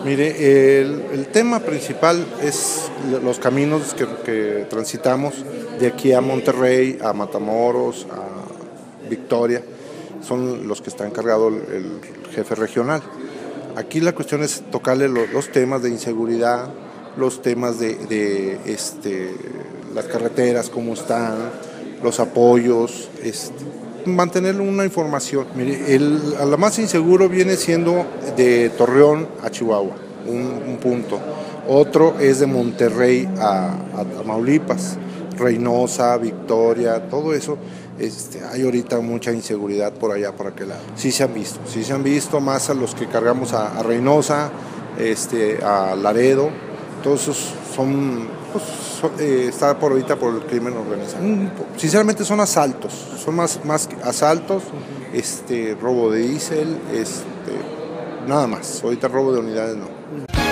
Mire, el tema principal es los caminos que transitamos de aquí a Monterrey, a Matamoros, a Victoria, son los que está encargado el jefe regional. Aquí la cuestión es tocarle los temas de inseguridad, los temas de las carreteras, cómo están, los apoyos, mantener una información. Mire, lo más inseguro viene siendo de Torreón a Chihuahua, un punto. Otro es de Monterrey a Tamaulipas, Reynosa, Victoria, todo eso. Hay ahorita mucha inseguridad por allá, por aquel lado. Sí se han visto más a los que cargamos a Reynosa, a Laredo. Todos esos está por ahorita por el crimen organizado. Sinceramente son asaltos, son más asaltos, robo de diésel, nada más. Ahorita robo de unidades no.